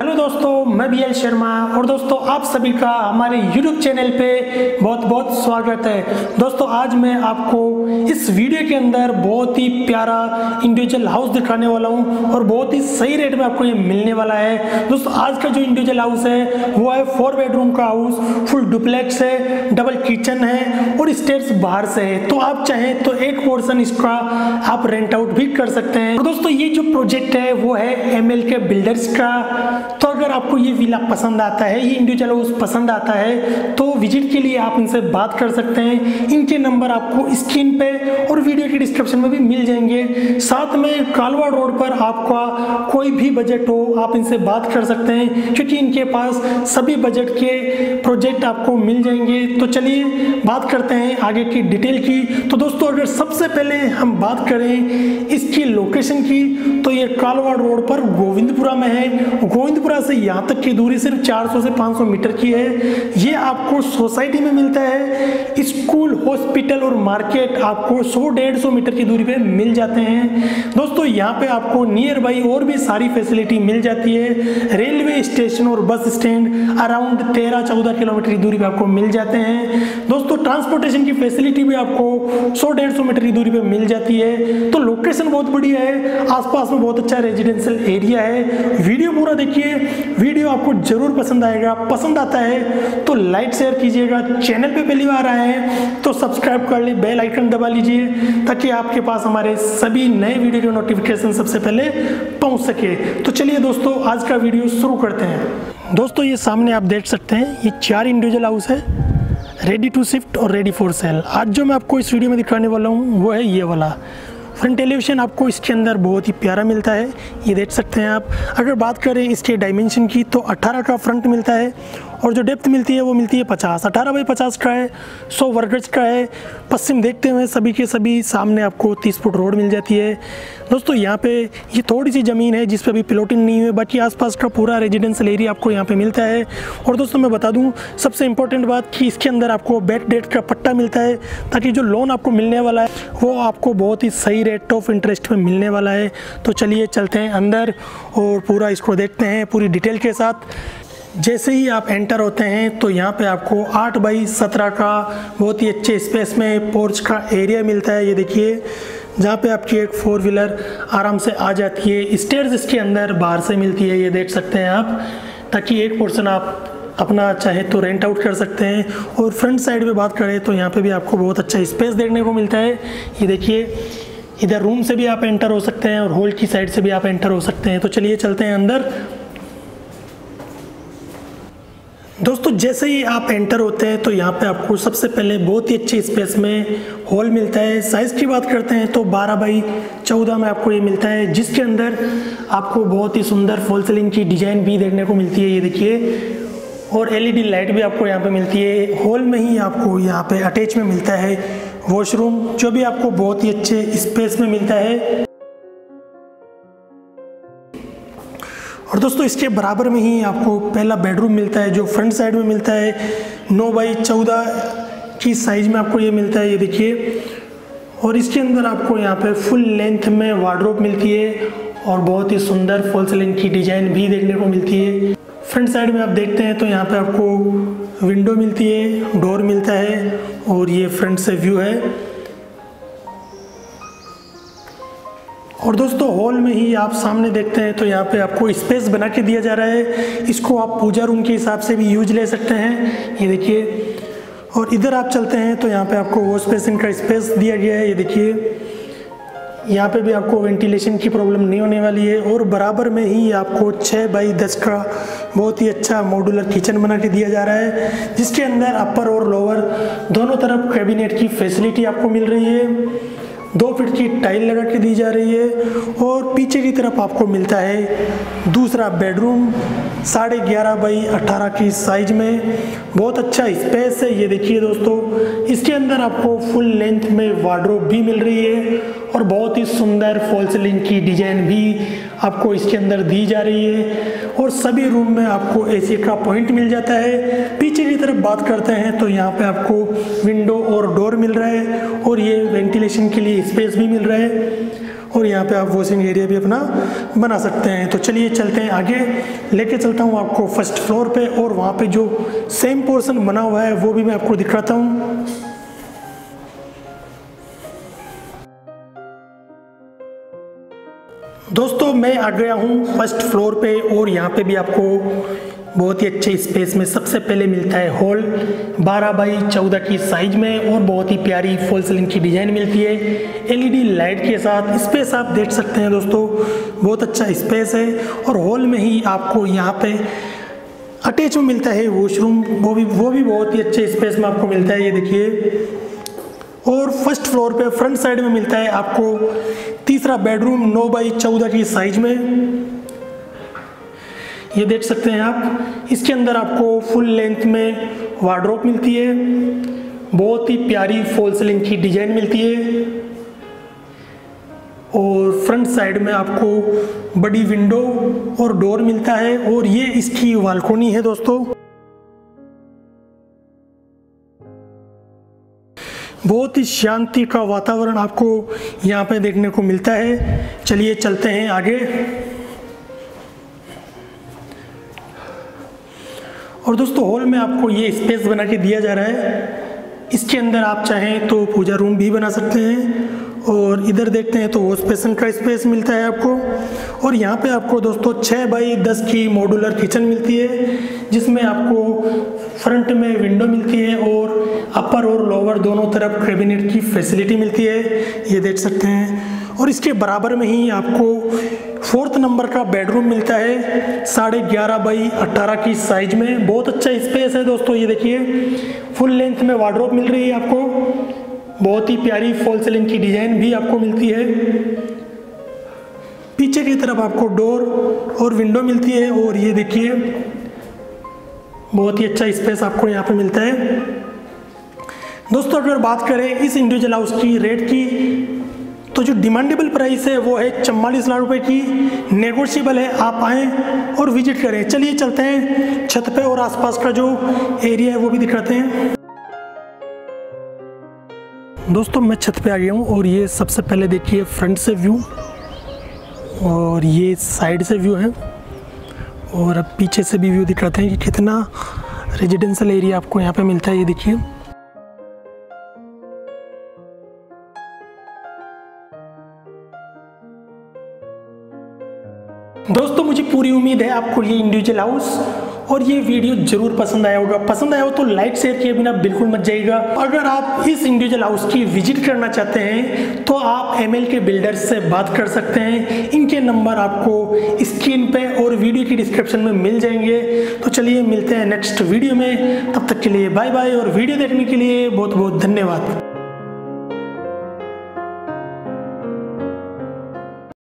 Hello दोस्तों, मैं BL Sharma और दोस्तों आप सभी का हमारे YouTube चैनल पे बहुत बहुत स्वागत है। दोस्तों आज मैं आपको इस वीडियो के अंदर बहुत ही प्यारा इंडिविजुअल हाउस दिखाने वाला हूं और बहुत ही सही रेट में आपको ये मिलने वाला है। दोस्तों आज का जो इंडिविजुअल हाउस है वो है 4 बेडरूम का हाउस, फुल डुप्लेक्स है, डबल किचन है और स्टेयर्स बाहर से है। तो आप चाहें तो एक पोर्शन इसका आप रेंट आउट भी कर सकते हैं। और दोस्तों ये जो प्रोजेक्ट है वो है MLK बिल्डर्स का। तो अगर आपको ये विला पसंद आता है, ये इंडिविजुअल हाउस पसंद आता है तो विजिट के लिए आप इनसे बात कर सकते हैं। इनके नंबर आपको स्क्रीन पे और वीडियो के डिस्क्रिप्शन में भी मिल जाएंगे। साथ में कालवा रोड पर आपका कोई भी बजट हो आप इनसे बात कर सकते हैं, क्योंकि इनके पास सभी बजट के प्रोजेक्ट आपको मिल जाएंगे। तो चलिए बात करते हैं आगे की डिटेल की। तो दोस्तों अगर सबसे पहले हम बात करें इसकी लोकेशन की तो ये कालवा रोड पर गोविंदपुरा में है। गोविंदपुरा से यहाँ तक की दूरी सिर्फ 400 से 500 मीटर की है। ये आपको सोसाइटी में मिलता है। स्कूल, हॉस्पिटल और मार्केट आपको 100-150 मीटर की दूरी पे मिल जाते हैं। दोस्तों यहाँ पे आपको नियर बाई और भी सारी फैसिलिटी मिल जाती है। रेलवे स्टेशन और बस स्टैंड अराउंड 13-14 किलोमीटर की दूरी पे आपको मिल जाते हैं। दोस्तों ट्रांसपोर्टेशन की फैसिलिटी भी आपको 100-150 मीटर की दूरी पे मिल जाती है। तो लोकेशन बहुत बढ़िया है, आसपास में बहुत अच्छा रेजिडेंशियल एरिया है। वीडियो पूरा देखिए, वीडियो आपको जरूर पसंद आएगा। पसंद आता है तो लाइक शेयर कीजिएगा। चैनल पे पहली बार आए हैं तो सब्सक्राइब कर ली, बेल आइकन दबा लीजिए ताकि आपके पास हमारे सभी नए वीडियो के नोटिफिकेशन सबसे पहले पहुंच सके। तो चलिए दोस्तों आज का वीडियो शुरू करते हैं। दोस्तों ये सामने आप देख सकते हैं, ये 4 इंडिविजुअल हाउस है, रेडी टू शिफ्ट और रेडी फॉर सेल। आज जो मैं आपको इस वीडियो में दिखाने वाला हूँ वो है ये वाला। फ्रंट एलिवेशन आपको इसके अंदर बहुत ही प्यारा मिलता है, ये देख सकते हैं आप। अगर बात करें इसके डायमेंशन की तो 18 का फ्रंट मिलता है और जो डेप्थ मिलती है वो मिलती है 50, 18 बाई 50 का है, 100 वर्गज का है। पश्चिम देखते हुए सभी के सभी सामने आपको 30 फुट रोड मिल जाती है। दोस्तों यहाँ पे ये थोड़ी सी ज़मीन है जिस पे अभी प्लॉटिंग नहीं हुई, बाकी आसपास का पूरा रेजिडेंशियल एरिया आपको यहाँ पे मिलता है। और दोस्तों मैं बता दूँ सबसे इम्पोर्टेंट बात कि इसके अंदर आपको बैड डेट का पट्टा मिलता है, ताकि जो लोन आपको मिलने वाला है वो आपको बहुत ही सही रेट ऑफ इंटरेस्ट में मिलने वाला है। तो चलिए चलते हैं अंदर और पूरा इसको देखते हैं पूरी डिटेल के साथ। जैसे ही आप एंटर होते हैं तो यहाँ पे आपको 8 बाई 17 का बहुत ही अच्छे स्पेस में पोर्च का एरिया मिलता है। ये देखिए जहाँ पे आपकी एक 4 व्हीलर आराम से आ जाती है। स्टेयर्स इसके अंदर बाहर से मिलती है, ये देख सकते हैं आप, ताकि एक पोर्शन आप अपना चाहे तो रेंट आउट कर सकते हैं। और फ्रंट साइड पे बात करें तो यहाँ पे भी आपको बहुत अच्छा स्पेस देखने को मिलता है। ये देखिए इधर रूम से भी आप एंटर हो सकते हैं और हॉल की साइड से भी आप एंटर हो सकते हैं। तो चलिए चलते हैं अंदर। दोस्तों जैसे ही आप एंटर होते हैं तो यहाँ पे आपको सबसे पहले बहुत ही अच्छे स्पेस में हॉल मिलता है। साइज़ की बात करते हैं तो 12 बाई 14 में आपको ये मिलता है, जिसके अंदर आपको बहुत ही सुंदर फॉल सीलिंग की डिजाइन भी देखने को मिलती है। ये देखिए और LED लाइट भी आपको यहाँ पे मिलती है। हॉल में ही आपको यहाँ पे अटैच में मिलता है वॉशरूम, जो भी आपको बहुत ही अच्छे स्पेस में मिलता है। और दोस्तों इसके बराबर में ही आपको पहला बेडरूम मिलता है, जो फ्रंट साइड में मिलता है। 9 बाई 14 की साइज में आपको ये मिलता है, ये देखिए। और इसके अंदर आपको यहाँ पे फुल लेंथ में वार्डरोब मिलती है और बहुत ही सुंदर फॉल सीलिंग की डिजाइन भी देखने को मिलती है। फ्रंट साइड में आप देखते हैं तो यहाँ पे आपको विंडो मिलती है, डोर मिलता है और ये फ्रंट से व्यू है। और दोस्तों हॉल में ही आप सामने देखते हैं तो यहाँ पे आपको स्पेस बना के दिया जा रहा है। इसको आप पूजा रूम के हिसाब से भी यूज ले सकते हैं, ये देखिए। और इधर आप चलते हैं तो यहाँ पे आपको वॉश बेसिन का स्पेस दिया गया है, ये देखिए। यहाँ पे भी आपको वेंटिलेशन की प्रॉब्लम नहीं होने वाली है। और बराबर में ही आपको 6 बाई 10 का बहुत ही अच्छा मॉड्यूलर किचन बना के दिया जा रहा है, जिसके अंदर अपर और लोअर दोनों तरफ कैबिनेट की फैसिलिटी आपको मिल रही है। 2 फीट की टाइल लगा के दी जा रही है। और पीछे की तरफ आपको मिलता है दूसरा बेडरूम 11.5 बाई 18 की साइज में, बहुत अच्छा स्पेस है। ये देखिए दोस्तों इसके अंदर आपको फुल लेंथ में वार्डरोब भी मिल रही है और बहुत ही सुंदर फॉल सीलिंग की डिजाइन भी आपको इसके अंदर दी जा रही है। और सभी रूम में आपको AC का पॉइंट मिल जाता है। पीछे की तरफ बात करते हैं तो यहाँ पे आपको विंडो और डोर मिल रहा है और ये वेंटिलेशन के लिए स्पेस भी मिल रहा है। और यहाँ पे आप वॉशिंग एरिया भी अपना बना सकते हैं। तो चलिए चलते हैं आगे, लेके चलता हूँ आपको फर्स्ट फ्लोर पे, और वहाँ पे जो सेम पोर्शन बना हुआ है वो भी मैं आपको दिखाता हूँ। दोस्तों मैं आ गया हूँ फर्स्ट फ्लोर पे, और यहाँ पे भी आपको बहुत ही अच्छे स्पेस में सबसे पहले मिलता है हॉल 12 बाई 14 की साइज में, और बहुत ही प्यारी फॉल सीलिंग की डिजाइन मिलती है एलईडी लाइट के साथ। स्पेस आप देख सकते हैं दोस्तों, बहुत अच्छा स्पेस है। और हॉल में ही आपको यहाँ पे अटैच में मिलता है वॉशरूम, वो भी बहुत ही अच्छे स्पेस में आपको मिलता है, ये देखिए। और फर्स्ट फ्लोर पे फ्रंट साइड में मिलता है आपको तीसरा बेडरूम 9 बाई 14 की साइज में, ये देख सकते हैं आप। इसके अंदर आपको फुल लेंथ में वार्डरोब मिलती है, बहुत ही प्यारी फॉल सीलिंग की डिजाइन मिलती है, और फ्रंट साइड में आपको बड़ी विंडो और डोर मिलता है, और ये इसकी बालकनी है दोस्तों। बहुत ही शांति का वातावरण आपको यहाँ पे देखने को मिलता है। चलिए चलते हैं आगे। और दोस्तों हॉल में आपको ये स्पेस बना के दिया जा रहा है, इसके अंदर आप चाहें तो पूजा रूम भी बना सकते हैं। और इधर देखते हैं तो वॉश बेसिन का स्पेस मिलता है आपको। और यहाँ पे आपको दोस्तों 6 बाई 10 की मॉड्यूलर किचन मिलती है, जिसमें आपको फ्रंट में विंडो मिलती है और अपर और लोअर दोनों तरफ कैबिनेट की फैसिलिटी मिलती है, ये देख सकते हैं। और इसके बराबर में ही आपको 4th नंबर का बेडरूम मिलता है 11.5 बाई 18 की साइज में, बहुत अच्छा स्पेस है दोस्तों, ये देखिए। फुल लेंथ में वार्डरोब मिल रही है आपको, बहुत ही प्यारी फॉल सीलिंग की डिजाइन भी आपको मिलती है। पीछे की तरफ आपको डोर और विंडो मिलती है, और ये देखिए बहुत ही अच्छा स्पेस आपको यहाँ पे मिलता है। दोस्तों अगर बात करें इस इंडिविजुअल हाउस की रेट की, तो जो डिमांडेबल प्राइस है वो है 44 लाख रुपए की, नेगोशिएबल है, आप आएँ और विजिट करें। चलिए चलते हैं छत पे, और आसपास का जो एरिया है वो भी दिखाते हैं। दोस्तों मैं छत पे आ गया हूँ, और ये सबसे पहले देखिए फ्रंट से व्यू, और ये साइड से व्यू है, और अब पीछे से भी व्यू दिखाते हैं कि कितना रेजिडेंशियल एरिया आपको यहाँ पे मिलता है, ये देखिए। दोस्तों मुझे पूरी उम्मीद है आपको ये इंडिविजुअल हाउस और ये वीडियो जरूर पसंद आया होगा। पसंद आया हो तो लाइक शेयर किए बिना बिल्कुल मत जाइएगा। अगर आप इस इंडिविजुअल हाउस की विजिट करना चाहते हैं तो आप एमएल के बिल्डर्स से बात कर सकते हैं। इनके नंबर आपको स्क्रीन पे और वीडियो की डिस्क्रिप्शन में मिल जाएंगे। तो चलिए मिलते हैं नेक्स्ट वीडियो में, तब तक के लिए बाय बाय, और वीडियो देखने के लिए बहुत बहुत धन्यवाद।